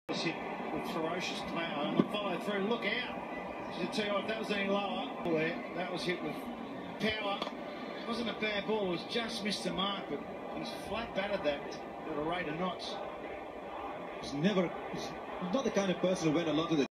Was hit with ferocious power and the follow through. Look out! To tell you what, if that was any lower, that was hit with power. It wasn't a bad ball. It was just missed the mark, but he's flat batted that at a rate of knots. He's not the kind of person who went along to the